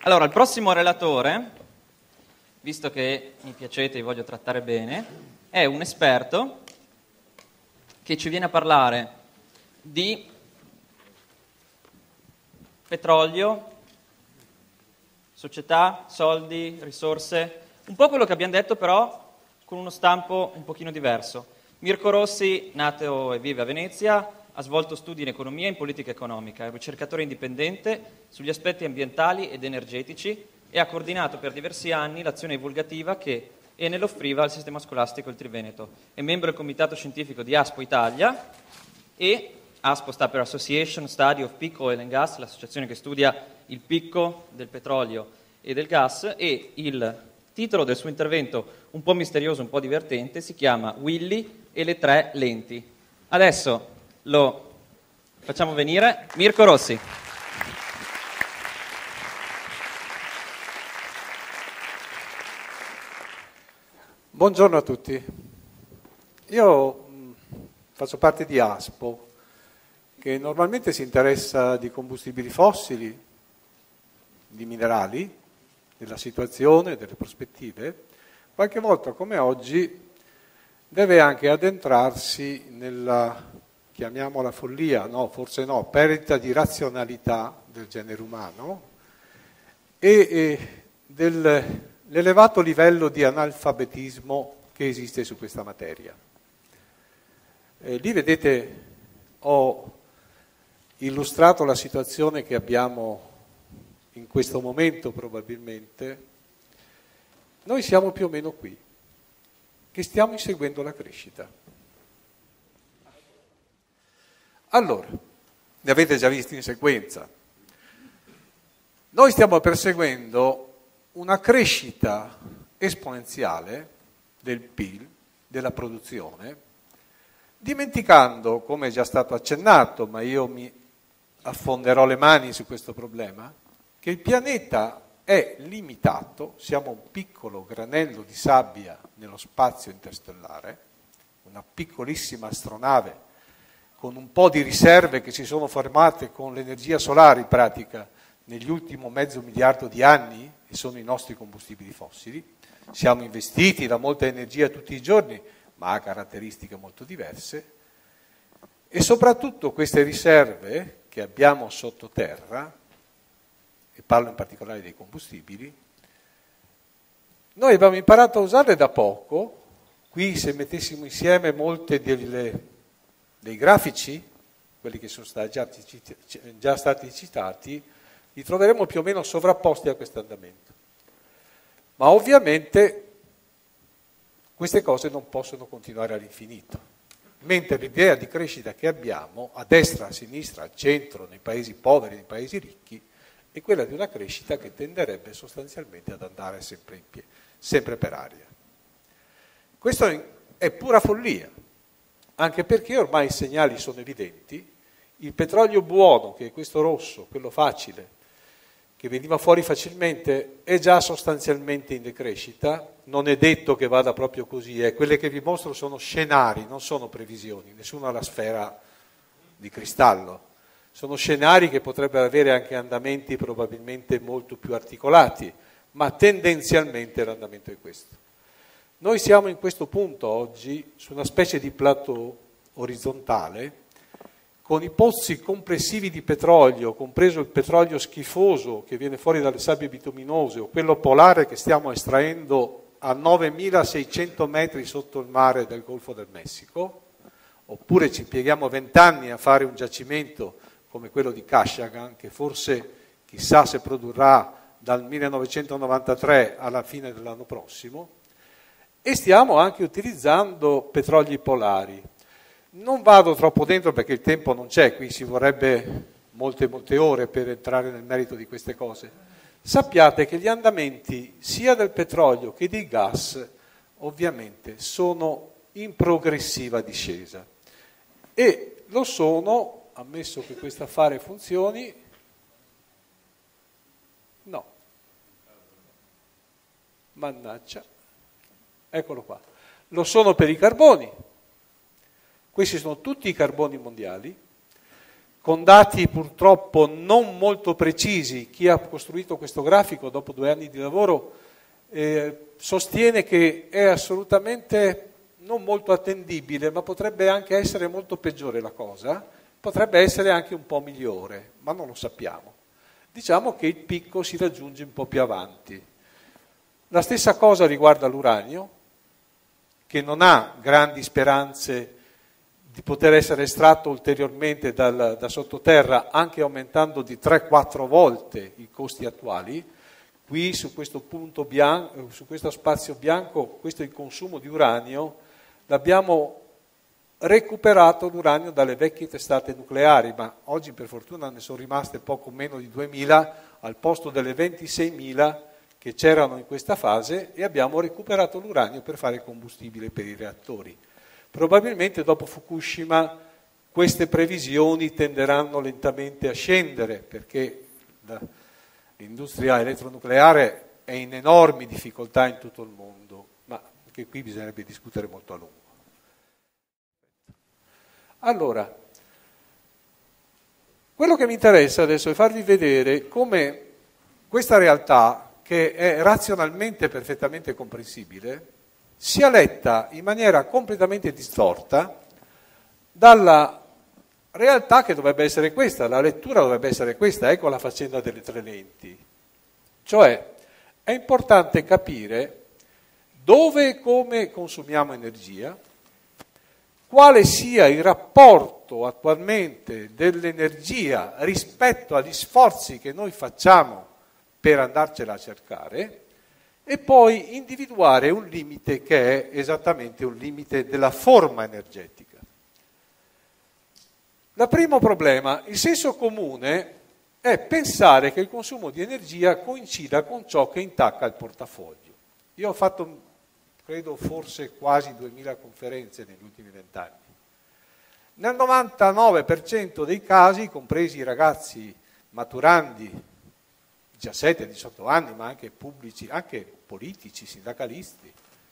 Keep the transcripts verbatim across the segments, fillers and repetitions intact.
Allora, il prossimo relatore, visto che mi piacete e vi voglio trattare bene, è un esperto che ci viene a parlare di petrolio, società, soldi, risorse, un po' quello che abbiamo detto però con uno stampo un pochino diverso. Mirko Rossi, nato e vive a Venezia, ha svolto studi in economia e in politica economica, è un ricercatore indipendente sugli aspetti ambientali ed energetici e ha coordinato per diversi anni l'azione divulgativa che Enel offriva al sistema scolastico il Triveneto. È membro del comitato scientifico di ASPO Italia e ASPO sta per Association Study of Peak Oil and Gas, l'associazione che studia il picco del petrolio e del gas, e il titolo del suo intervento, un po' misterioso, un po' divertente, si chiama Willy e le tre lenti. Adesso lo facciamo venire Mirko Rossi. Buongiorno a tutti. Io mh, faccio parte di ASPO, che normalmente si interessa di combustibili fossili, di minerali, della situazione, delle prospettive. Qualche volta, come oggi, deve anche addentrarsi nella, chiamiamola follia, no, forse no, perdita di razionalità del genere umano e, e dell'elevato livello di analfabetismo che esiste su questa materia. Eh, lì vedete, ho illustrato la situazione che abbiamo in questo momento probabilmente. Noi siamo più o meno qui, che stiamo inseguendo la crescita. Allora, ne avete già visti in sequenza. Noi stiamo perseguendo una crescita esponenziale del P I L, della produzione, dimenticando, come è già stato accennato, ma io mi affonderò le mani su questo problema, che il pianeta è limitato, siamo un piccolo granello di sabbia nello spazio interstellare, una piccolissima astronave con un po' di riserve che si sono formate con l'energia solare in pratica negli ultimi mezzo miliardo di anni, e sono i nostri combustibili fossili. Siamo investiti da molta energia tutti i giorni, ma ha caratteristiche molto diverse, e soprattutto queste riserve che abbiamo sottoterra, e parlo in particolare dei combustibili, noi abbiamo imparato a usarle da poco. Qui, se mettessimo insieme molte delle, dei grafici, quelli che sono stati già, già stati citati, li troveremo più o meno sovrapposti a questo andamento. Ma ovviamente queste cose non possono continuare all'infinito, mentre l'idea di crescita che abbiamo, a destra, a sinistra, al centro, nei paesi poveri, nei paesi ricchi, è quella di una crescita che tenderebbe sostanzialmente ad andare sempre, in pie- sempre per aria. Questo è pura follia, anche perché ormai i segnali sono evidenti. Il petrolio buono, che è questo rosso, quello facile, che veniva fuori facilmente, è già sostanzialmente in decrescita. Non è detto che vada proprio così, eh. Quelle che vi mostro sono scenari, non sono previsioni, nessuno ha la sfera di cristallo. Sono scenari che potrebbero avere anche andamenti probabilmente molto più articolati, ma tendenzialmente l'andamento è questo. Noi siamo in questo punto oggi su una specie di plateau orizzontale, con i pozzi complessivi di petrolio, compreso il petrolio schifoso che viene fuori dalle sabbie bituminose, o quello polare che stiamo estraendo a novemilaseicento metri sotto il mare del Golfo del Messico, oppure ci impieghiamo vent'anni a fare un giacimento come quello di Kashagan, che forse chissà se produrrà dal millenovecentonovantatré alla fine dell'anno prossimo, e stiamo anche utilizzando petroli polari. Non vado troppo dentro perché il tempo non c'è, qui ci vorrebbe molte molte ore per entrare nel merito di queste cose. Sappiate che gli andamenti sia del petrolio che dei gas ovviamente sono in progressiva discesa, e lo sono, ammesso che questo affare funzioni, no, mannaggia, eccolo qua, lo sono per i carboni. Questi sono tutti i carboni mondiali, con dati purtroppo non molto precisi. Chi ha costruito questo grafico dopo due anni di lavoro eh, sostiene che è assolutamente non molto attendibile, ma potrebbe anche essere molto peggiore la cosa, potrebbe essere anche un po' migliore, ma non lo sappiamo. Diciamo che il picco si raggiunge un po' più avanti. La stessa cosa riguarda l'uranio, che non ha grandi speranze di poter essere estratto ulteriormente dal, da sottoterra, anche aumentando di tre quattro volte i costi attuali. Qui su questo punto bianco, su questo spazio bianco, questo è il consumo di uranio, l'abbiamo recuperato l'uranio dalle vecchie testate nucleari, ma oggi per fortuna ne sono rimaste poco meno di duemila al posto delle ventiseimila che c'erano in questa fase, e abbiamo recuperato l'uranio per fare combustibile per i reattori. Probabilmente dopo Fukushima queste previsioni tenderanno lentamente a scendere, perché la, l'industria elettronucleare è in enormi difficoltà in tutto il mondo, ma anche qui bisognerebbe discutere molto a lungo. Allora, quello che mi interessa adesso è farvi vedere come questa realtà, che è razionalmente perfettamente comprensibile, sia letta in maniera completamente distorta dalla realtà che dovrebbe essere questa, la lettura dovrebbe essere questa. Ecco la faccenda delle tre lenti. Cioè, è importante capire dove e come consumiamo energia, quale sia il rapporto attualmente dell'energia rispetto agli sforzi che noi facciamo per andarcela a cercare, e poi individuare un limite che è esattamente un limite della forma energetica. Il primo problema, il senso comune, è pensare che il consumo di energia coincida con ciò che intacca il portafoglio. Io ho fatto, credo, forse quasi duemila conferenze negli ultimi vent'anni. Nel novantanove per cento dei casi, compresi i ragazzi maturandi, diciassette diciotto anni, ma anche pubblici, anche politici, sindacalisti,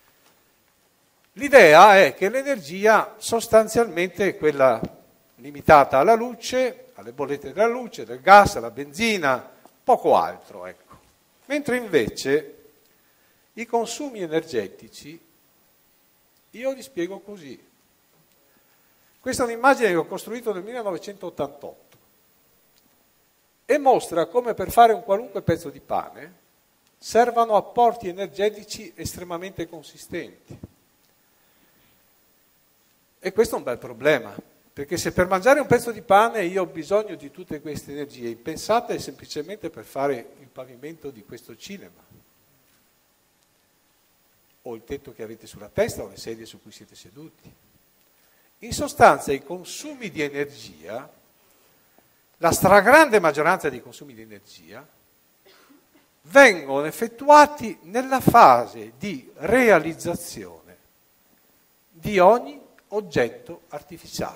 l'idea è che l'energia sostanzialmente è quella limitata alla luce, alle bollette della luce, del gas, alla benzina, poco altro, ecco. Mentre invece i consumi energetici, io li spiego così. Questa è un'immagine che ho costruito nel millenovecentottantotto e mostra come per fare un qualunque pezzo di pane servano apporti energetici estremamente consistenti. E questo è un bel problema, perché se per mangiare un pezzo di pane io ho bisogno di tutte queste energie, pensate semplicemente per fare il pavimento di questo cinema, o il tetto che avete sulla testa, o le sedie su cui siete seduti. In sostanza i consumi di energia, la stragrande maggioranza dei consumi di energia, vengono effettuati nella fase di realizzazione di ogni oggetto artificiale.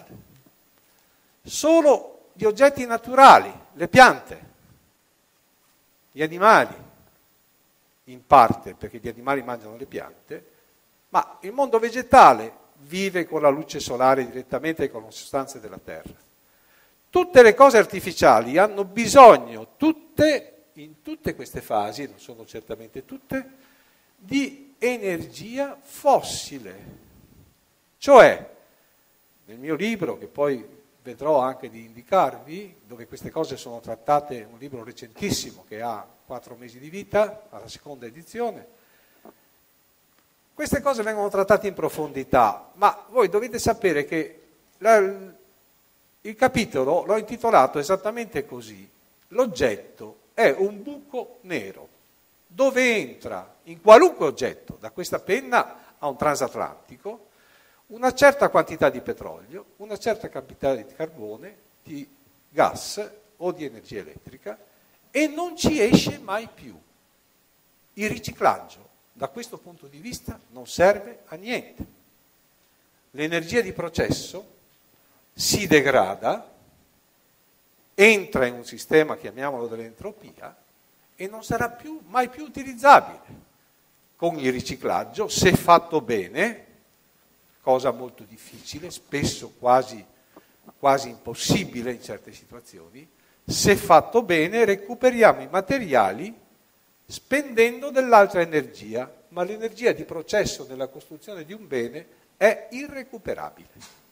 Solo gli oggetti naturali, le piante, gli animali, in parte perché gli animali mangiano le piante, ma il mondo vegetale vive con la luce solare direttamente con le sostanze della terra. Tutte le cose artificiali hanno bisogno, tutte, in tutte queste fasi, non sono certamente tutte, di energia fossile. Cioè, nel mio libro, che poi vedrò anche di indicarvi, dove queste cose sono trattate, un libro recentissimo che ha quattro mesi di vita, alla seconda edizione, queste cose vengono trattate in profondità, ma voi dovete sapere che la, il capitolo l'ho intitolato esattamente così: l'oggetto è un buco nero, dove entra in qualunque oggetto, da questa penna a un transatlantico, una certa quantità di petrolio, una certa quantità di carbone, di gas o di energia elettrica, e non ci esce mai più. Il riciclaggio, da questo punto di vista, non serve a niente. L'energia di processo si degrada, entra in un sistema, chiamiamolo dell'entropia, e non sarà più, mai più utilizzabile. Con il riciclaggio, se fatto bene, cosa molto difficile, spesso quasi quasi impossibile in certe situazioni, se fatto bene recuperiamo i materiali spendendo dell'altra energia, ma l'energia di processo nella costruzione di un bene è irrecuperabile.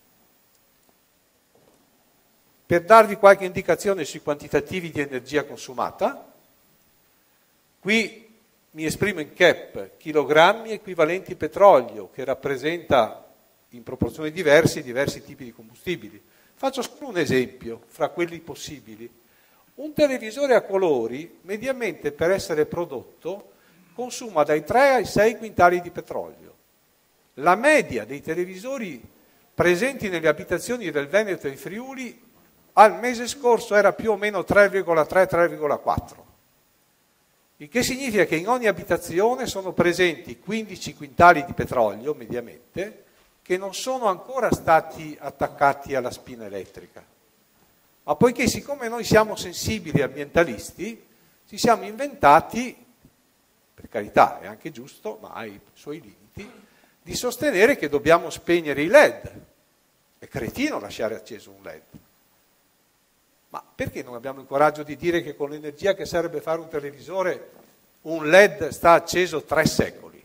Per darvi qualche indicazione sui quantitativi di energia consumata, qui mi esprimo in C E P, chilogrammi equivalenti petrolio, che rappresenta in proporzioni diverse diversi tipi di combustibili. Faccio solo un esempio fra quelli possibili. Un televisore a colori, mediamente per essere prodotto, consuma dai tre ai sei quintali di petrolio. La media dei televisori presenti nelle abitazioni del Veneto e Friuli al mese scorso era più o meno tre virgola tre tre virgola quattro. Il che significa che in ogni abitazione sono presenti quindici quintali di petrolio, mediamente, che non sono ancora stati attaccati alla spina elettrica. Ma poiché siccome noi siamo sensibili ambientalisti, ci siamo inventati, per carità è anche giusto, ma ha i suoi limiti, di sostenere che dobbiamo spegnere i L E D. È cretino lasciare acceso un L E D. Ma perché non abbiamo il coraggio di dire che con l'energia che serve fare un televisore un L E D sta acceso tre secoli?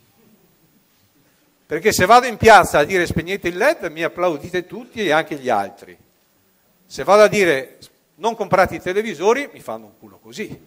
Perché se vado in piazza a dire spegnete il L E D mi applaudite tutti e anche gli altri. Se vado a dire non comprate i televisori mi fanno un culo così.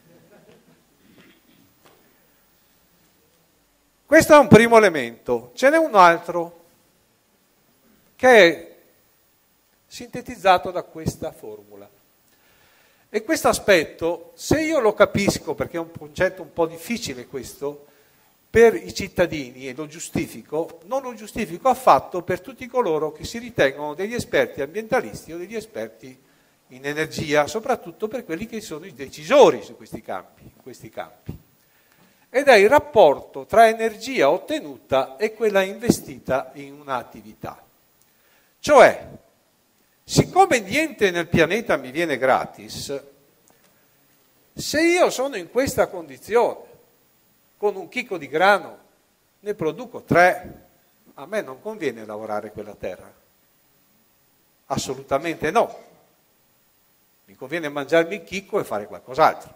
Questo è un primo elemento. Ce n'è un altro che è sintetizzato da questa formula. E questo aspetto, se io lo capisco, perché è un concetto un po' difficile questo, per i cittadini, e lo giustifico, non lo giustifico affatto per tutti coloro che si ritengono degli esperti ambientalisti o degli esperti in energia, soprattutto per quelli che sono i decisori su questi campi, in questi campi. Ed è il rapporto tra energia ottenuta e quella investita in un'attività. Cioè, siccome niente nel pianeta mi viene gratis, se io sono in questa condizione, con un chicco di grano ne produco tre, a me non conviene lavorare quella terra. Assolutamente no. Mi conviene mangiarmi il chicco e fare qualcos'altro.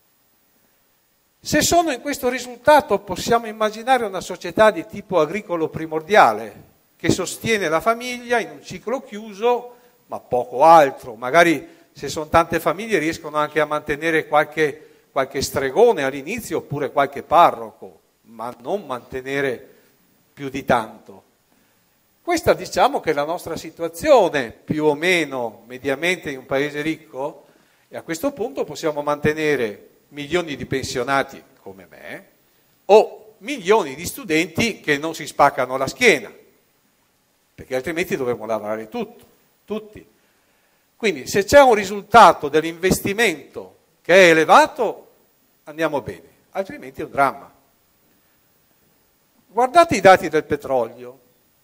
Se sono in questo risultato possiamo immaginare una società di tipo agricolo primordiale che sostiene la famiglia in un ciclo chiuso, ma poco altro. Magari se sono tante famiglie riescono anche a mantenere qualche, qualche stregone all'inizio oppure qualche parroco, ma non mantenere più di tanto. Questa diciamo che è la nostra situazione più o meno mediamente in un paese ricco, e a questo punto possiamo mantenere milioni di pensionati come me o milioni di studenti che non si spaccano la schiena, perché altrimenti dovremmo lavorare tutto, tutti. Quindi se c'è un risultato dell'investimento che è elevato andiamo bene, altrimenti è un dramma. Guardate i dati del petrolio.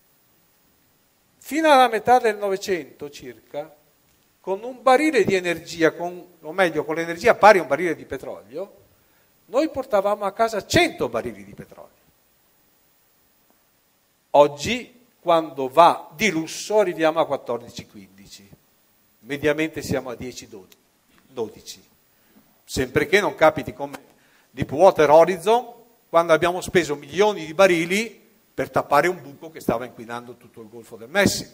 Fino alla metà del Novecento circa, con un barile di energia, con, o meglio con l'energia pari a un barile di petrolio, noi portavamo a casa cento barili di petrolio. Oggi, quando va di lusso, arriviamo a quattordici quindici. Mediamente siamo a dieci dodici. Sempre che non capiti come Deepwater Horizon, quando abbiamo speso milioni di barili per tappare un buco che stava inquinando tutto il Golfo del Messico.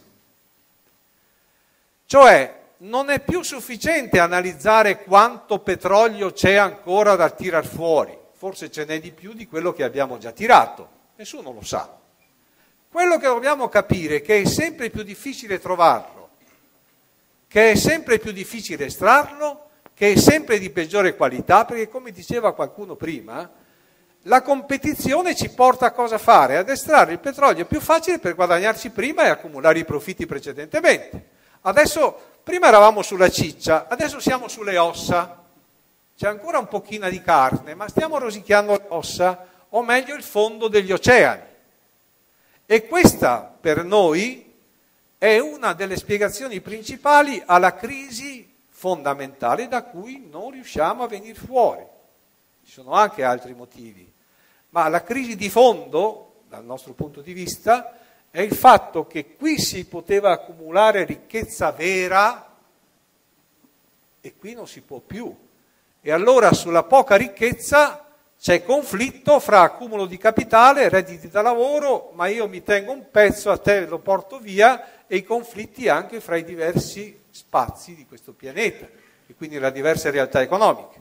Cioè, non è più sufficiente analizzare quanto petrolio c'è ancora da tirar fuori, forse ce n'è di più di quello che abbiamo già tirato, nessuno lo sa. Quello che dobbiamo capire è che è sempre più difficile trovarlo, che è sempre più difficile estrarlo, che è sempre di peggiore qualità, perché come diceva qualcuno prima, la competizione ci porta a cosa fare? Ad estrarre il petrolio più facile per guadagnarci prima e accumulare i profitti precedentemente. Adesso, prima eravamo sulla ciccia, adesso siamo sulle ossa. C'è ancora un pochino di carne, ma stiamo rosicchiando le ossa, o meglio il fondo degli oceani. E questa, per noi, è una delle spiegazioni principali alla crisi fondamentale da cui non riusciamo a venire fuori. Ci sono anche altri motivi, ma la crisi di fondo, dal nostro punto di vista, è il fatto che qui si poteva accumulare ricchezza vera e qui non si può più. E allora sulla poca ricchezza c'è conflitto fra accumulo di capitale, redditi da lavoro, ma io mi tengo un pezzo, a te lo porto via, e i conflitti anche fra i diversi spazi di questo pianeta e quindi le diverse realtà economiche.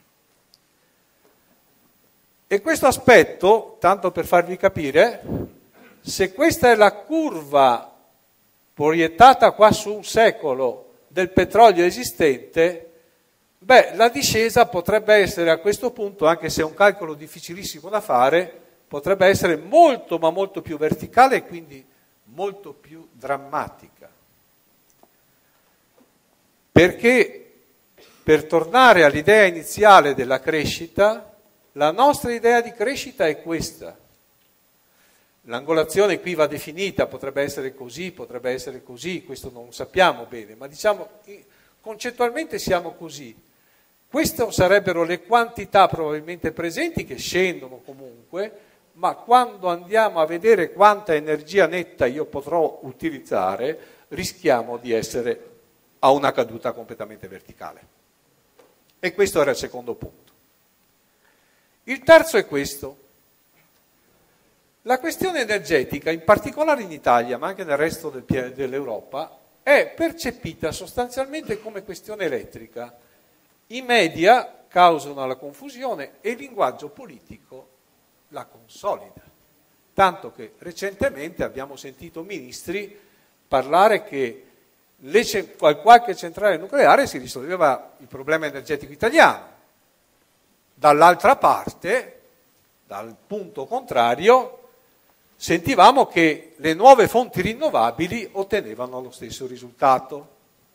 E questo aspetto, tanto per farvi capire, se questa è la curva proiettata qua su un secolo del petrolio esistente, beh, la discesa potrebbe essere a questo punto, anche se è un calcolo difficilissimo da fare, potrebbe essere molto ma molto più verticale e quindi molto più drammatica. Perché, per tornare all'idea iniziale della crescita, la nostra idea di crescita è questa. L'angolazione qui va definita, potrebbe essere così, potrebbe essere così, questo non sappiamo bene, ma diciamo concettualmente siamo così. Queste sarebbero le quantità probabilmente presenti, che scendono comunque, ma quando andiamo a vedere quanta energia netta io potrò utilizzare, rischiamo di essere a una caduta completamente verticale. E questo era il secondo punto. Il terzo è questo. La questione energetica, in particolare in Italia, ma anche nel resto del, dell'Europa, è percepita sostanzialmente come questione elettrica. I media causano la confusione e il linguaggio politico la consolida. Tanto che recentemente abbiamo sentito ministri parlare che le, qualche centrale nucleare si risolveva il problema energetico italiano. Dall'altra parte, dal punto contrario, sentivamo che le nuove fonti rinnovabili ottenevano lo stesso risultato.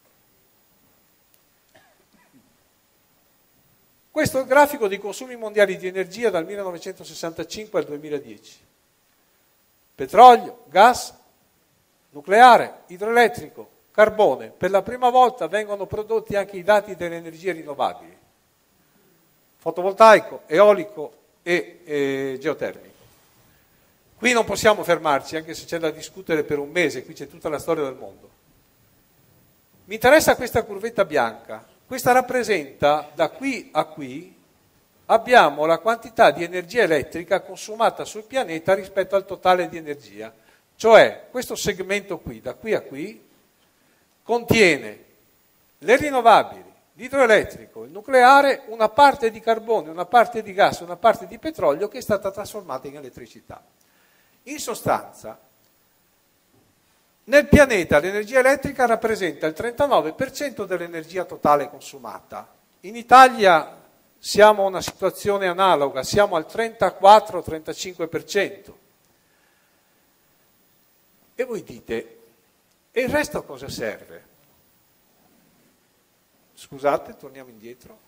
Questo è il grafico dei consumi mondiali di energia dal millenovecentosessantacinque al duemiladieci. Petrolio, gas, nucleare, idroelettrico, carbone. Per la prima volta vengono prodotti anche i dati delle energie rinnovabili. Fotovoltaico, eolico e, e geotermico. Qui non possiamo fermarci, anche se c'è da discutere per un mese, qui c'è tutta la storia del mondo. Mi interessa questa curvetta bianca. Questa rappresenta, da qui a qui, abbiamo la quantità di energia elettrica consumata sul pianeta rispetto al totale di energia. Cioè, questo segmento qui, da qui a qui, contiene le rinnovabili, l'idroelettrico, il nucleare, una parte di carbone, una parte di gas, una parte di petrolio che è stata trasformata in elettricità. In sostanza, nel pianeta l'energia elettrica rappresenta il trentanove per cento dell'energia totale consumata. In Italia siamo a una situazione analoga, siamo al trentaquattro trentacinque per cento. E voi dite, e il resto a cosa serve? Scusate, torniamo indietro.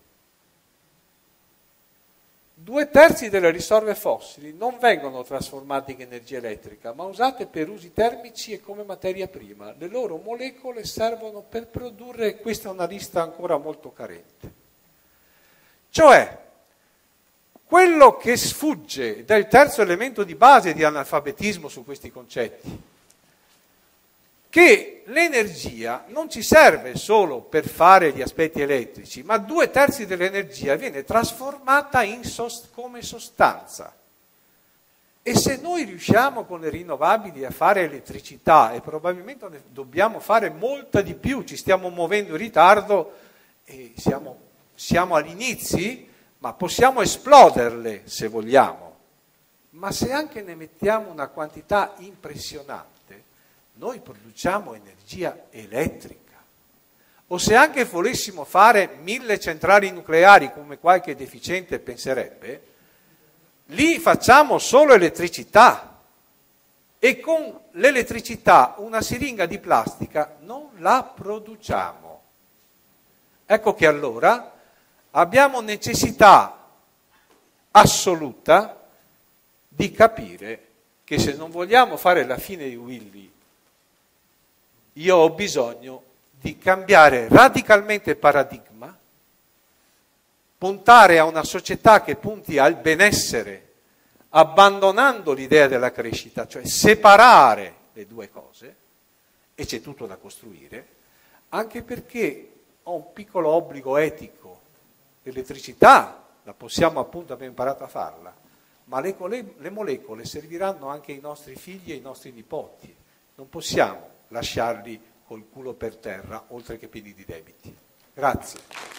Due terzi delle riserve fossili non vengono trasformate in energia elettrica, ma usate per usi termici e come materia prima. Le loro molecole servono per produrre, questa è una lista ancora molto carente. Cioè, quello che sfugge del terzo elemento di base di analfabetismo su questi concetti, che l'energia non ci serve solo per fare gli aspetti elettrici, ma due terzi dell'energia viene trasformata in sost- come sostanza. E se noi riusciamo con le rinnovabili a fare elettricità, e probabilmente ne dobbiamo fare molta di più, ci stiamo muovendo in ritardo, e siamo, siamo agli inizi, ma possiamo esploderle se vogliamo. Ma se anche ne mettiamo una quantità impressionante, noi produciamo energia elettrica. O se anche volessimo fare mille centrali nucleari, come qualche deficiente penserebbe, lì facciamo solo elettricità. E con l'elettricità una siringa di plastica non la produciamo. Ecco che allora abbiamo necessità assoluta di capire che se non vogliamo fare la fine di Willy, io ho bisogno di cambiare radicalmente il paradigma, puntare a una società che punti al benessere, abbandonando l'idea della crescita, cioè separare le due cose, e c'è tutto da costruire, anche perché ho un piccolo obbligo etico. L'elettricità la possiamo appunto, abbiamo imparato a farla, ma le, le molecole serviranno anche ai nostri figli e ai nostri nipoti. Non possiamo lasciarli col culo per terra, oltre che pieni di debiti. Grazie.